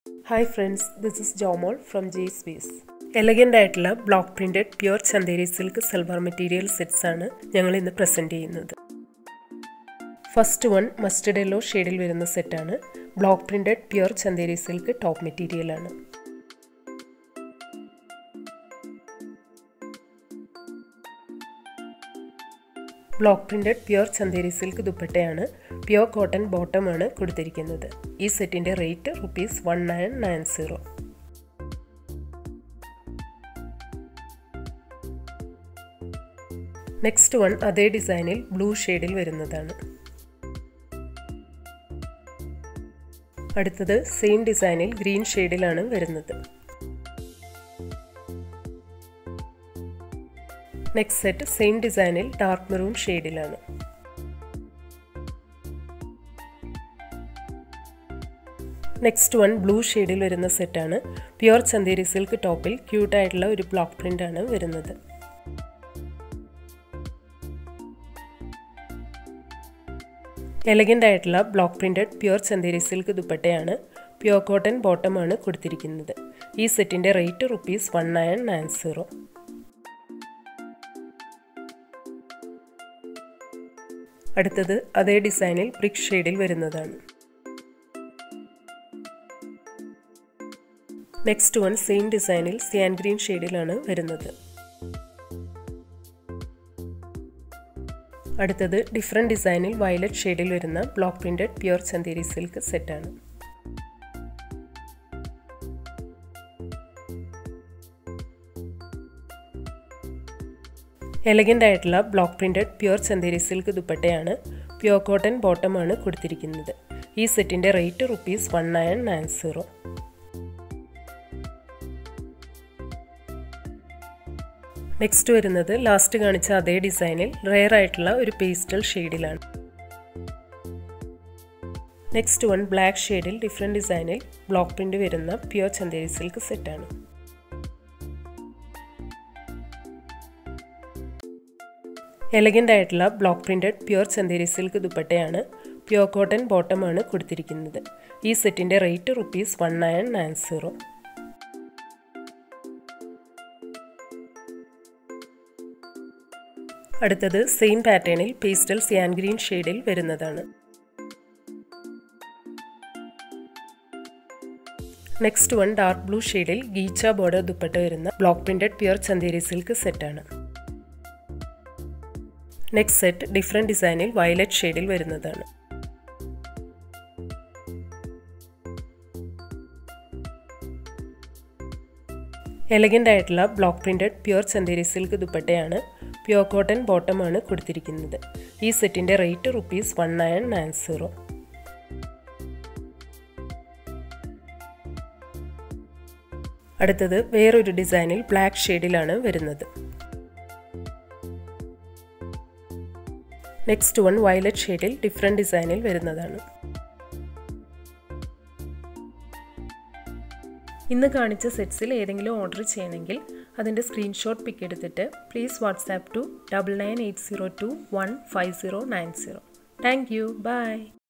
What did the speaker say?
Hi friends, this is Jomol from G-Space. Elegant ആയിട്ടുള്ള block printed pure Chanderi silk salwar material sets ആണ് ഞങ്ങൾ ഇന്ന് present ചെയ്യുന്നത്. ഫസ്റ്റ് വൺ മസ്റ്റർഡ് യെല്ലോ ഷെയ്ഡിൽ വരുന്ന സെറ്റ് ആണ്. Block printed pure Chanderi silk top material ആണ്. Block printed pure Chanderi silk ദുപ്പട്ടയാണ്. പ്യൂർ കോട്ടൺ ബോട്ടം ആണ് കൊടുത്തിരിക്കുന്നത്. ഈ സെറ്റിന്റെ റേറ്റ് ₹1990. നെക്സ്റ്റ് വൺ അതേ ഡിസൈനിൽ ബ്ലൂ ഷെയ്ഡിൽ വരുന്നതാണ്. അടുത്തത് സെയിം ഡിസൈനിൽ ഗ്രീൻ ഷെയ്ഡിലാണ് വരുന്നത്. നെക്സ്റ്റ് സെറ്റ് സെയിം ഡിസൈനിൽ ഡാർക്ക് മെറൂൺ ഷെയ്ഡിലാണ്. നെക്സ്റ്റ് വൺ ബ്ലൂ ഷെയ്ഡിൽ വരുന്ന സെറ്റാണ്. പ്യൂർ ചന്ദേരി സിൽക്ക് ടോപ്പിൽ ക്യൂട്ടായിട്ടുള്ള ഒരു ബ്ലോക്ക് പ്രിന്റ് ആണ് വരുന്നത്. എലഗന്റ് ആയിട്ടുള്ള block printed pure Chanderi silk ദുപ്പട്ടയാണ്. പ്യൂർ കോട്ടൺ ബോട്ടം ആണ് കൊടുത്തിരിക്കുന്നത്. ഈ സെറ്റിന്റെ റേറ്റ് ₹1990. അടുത്തത് അതേ ഡിസൈനിൽ ബ്രിക്ക് ഷെയ്ഡിൽ വരുന്നതാണ്. നെക്സ്റ്റ് വൺ സെയിം ഡിസൈനിൽ സിയാൻ ഗ്രീൻ ഷെയ്ഡിലാണ് വരുന്നത്. അടുത്തത് ഡിഫറെന്റ് ഡിസൈനിൽ വയലറ്റ് ഷെയ്ഡിൽ വരുന്ന block printed pure Chanderi silk സെറ്റാണ്. എലഗന്റ് ആയിട്ടുള്ള block printed pure Chanderi silk ദുപ്പട്ടയാണ്. പ്യൂർ കോട്ടൺ ബോട്ടം ആണ് കൊടുത്തിരിക്കുന്നത്. ഈ സെറ്റിന്റെ റേറ്റ് ₹1990. നെക്സ്റ്റ് വരുന്നത് ലാസ്റ്റ് കാണിച്ച അതേ ഡിസൈനിൽ റെയർ ആയിട്ടുള്ള ഒരു പേസ്റ്റൽ ഷെയ്ഡിലാണ്. നെക്സ്റ്റ് വൺ ബ്ലാക്ക് ഷെയ്ഡിൽ ഡിഫറെന്റ് ഡിസൈനിൽ ബ്ലോക്ക് പ്രിന്റ് വരുന്ന പ്യൂർ ചന്ദേരി സിൽക്ക് സെറ്റാണ്. എലഗന്റ് ആയിട്ടുള്ള block printed pure Chanderi silk ദുപ്പട്ടയാണ്. പ്യൂർ കോട്ടൺ ബോട്ടം ആണ് കൊടുത്തിരിക്കുന്നത്. ഈ സെറ്റിന്റെ റേറ്റ് ₹1990. അടുത്തത് സെയിം പാറ്റേണിൽ പേസ്റ്റൽ സിയാൻ ഗ്രീൻ ഷെയ്ഡിൽ വരുന്നതാണ്. നെക്സ്റ്റ് വൺ ഡാർക്ക് ബ്ലൂ ഷെയ്ഡിൽ ഗീച്ച ബോർഡർ ദുപ്പട്ട വരുന്ന block printed pure Chanderi silk സെറ്റാണ്. നെക്സ്റ്റ് സെറ്റ് ഡിഫറെന്റ് ഡിസൈനിൽ വയലറ്റ് ഷെയ്ഡിൽ വരുന്നതാണ്. എലഗന്റ് ആയിട്ടുള്ള block printed pure Chanderi silk ദുപ്പട്ടയാണ്. പ്യൂർ കോട്ടൺ ബോട്ടം ആണ് കൊടുത്തിരിക്കുന്നത്. ഈ സെറ്റിന്റെ റേറ്റ് ₹1990. അടുത്തത് വേറൊരു ഡിസൈനിൽ ബ്ലാക്ക് ഷെയ്ഡിലാണ് വരുന്നത്. നെക്സ്റ്റ് വൺ വയലറ്റ് ഷെയ്ഡിൽ ഡിഫറെന്റ് ഡിസൈനിൽ വരുന്നതാണ്. ഇന്ന് കാണിച്ച സെറ്റ്സിൽ ഏതെങ്കിലും ഓർഡർ ചെയ്യണമെങ്കിൽ അതിൻ്റെ സ്ക്രീൻഷോട്ട് പിക്ക് എടുത്തിട്ട് please WhatsApp to 9980215090. Thank you. By.